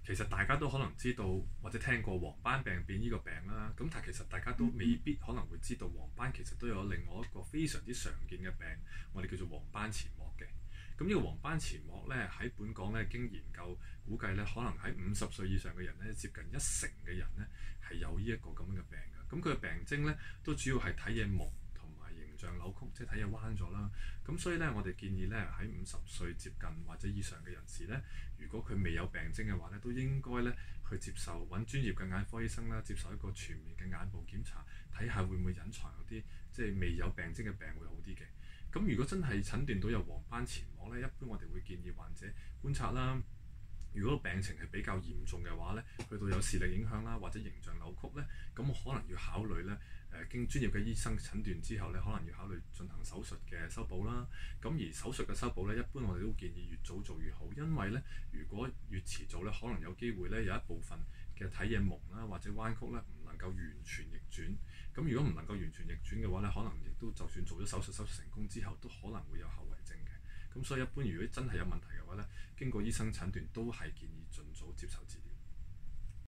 其實大家都可能知道或者聽過黃斑病變呢個病啦，咁但係其實大家都未必可能會知道黃斑其實都有另外一個非常之常見嘅病，我哋叫做黃斑前膜嘅。咁呢個黃斑前膜咧喺本港咧經研究估計咧，可能喺50歲以上嘅人咧，接近1成嘅人咧係有呢一個咁樣嘅病嘅。咁佢嘅病徵咧都主要係睇嘢矇同埋形象扭曲，即係睇嘢彎咗啦。咁所以咧，我哋建議咧喺50歲接近或者以上嘅人士咧，如果佢未有病徵嘅話咧，都應該咧去接受揾專業嘅眼科醫生啦，接受一個全面嘅眼部檢查，睇下會唔會隱藏有啲即係未有病徵嘅病會好啲嘅。咁如果真係診斷到有黃斑前膜咧，一般我哋會建議患者觀察啦。如果病情係比較嚴重嘅話咧，去到有視力影響啦，或者形象扭曲咧，咁可能要考慮咧經專業嘅醫生診斷之後咧，可能要考慮進行手術嘅修補啦。咁而手術嘅修補咧，一般我哋都建議越早做越好，因為咧如果越遲做咧，可能有機會咧有一部分嘅睇嘢矇啦或者彎曲咧唔能夠完全逆轉。咁如果唔能夠完全逆轉嘅話咧，可能亦都就算做咗手術成功之後，都可能會有後遺症嘅。咁所以一般如果真係有問題嘅話咧，經過醫生診斷都係建議盡早接受治療。